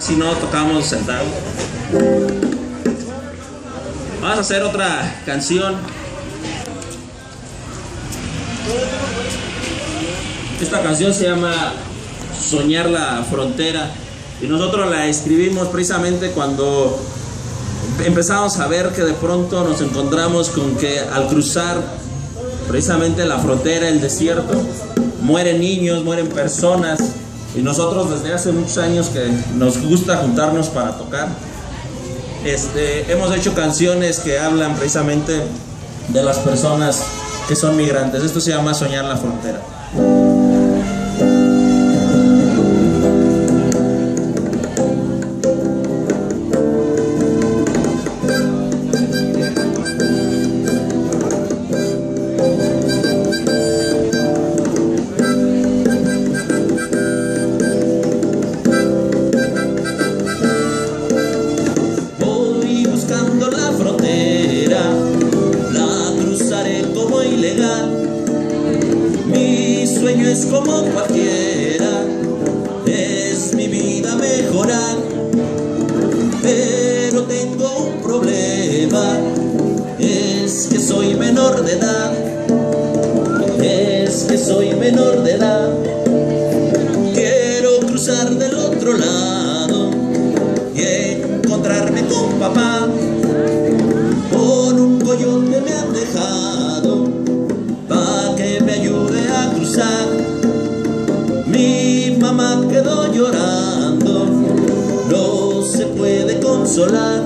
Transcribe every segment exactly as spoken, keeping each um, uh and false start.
si no tocamos sentados. Vamos a hacer otra canción. Esta canción se llama Soñar la Frontera y nosotros la escribimos precisamente cuando empezamos a ver que de pronto nos encontramos con que al cruzar precisamente la frontera, el desierto, mueren niños, mueren personas, y nosotros desde hace muchos años que nos gusta juntarnos para tocar, este, hemos hecho canciones que hablan precisamente de las personas que son migrantes. Esto se llama Soñar la Frontera. Mi sueño es como cualquiera, es mi vida mejorar, pero tengo un problema, es que soy menor de edad, es que soy menor de edad. Quiero cruzar del otro lado y encontrarme con papá, con un coyote me han dejado pa' que me ayude a cruzar. Mi mamá quedó llorando, no se puede consolar,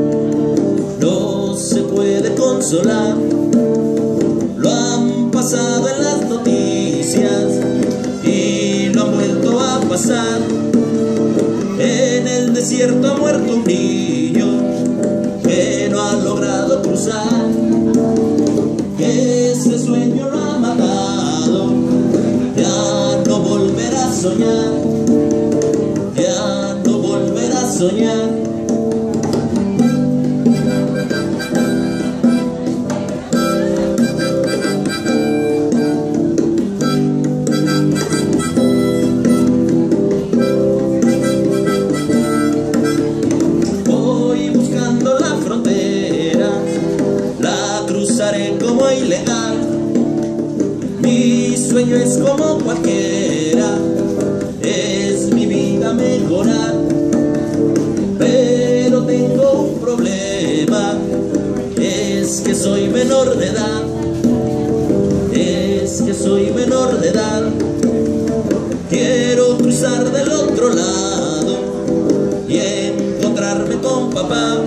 no se puede consolar. Lo han pasado en las noticias y lo han vuelto a pasar. En el desierto ha muerto un niño que no ha logrado cruzar. Ese sueño lo ha matado, ya no volverá a soñar, ya no volverá a soñar. Voy buscando la frontera, la cruzaré como ilegal. Mi sueño es como cualquiera, es mi vida mejorar, pero tengo un problema, es que soy menor de edad, es que soy menor de edad. Quiero cruzar del otro lado y encontrarme con papá,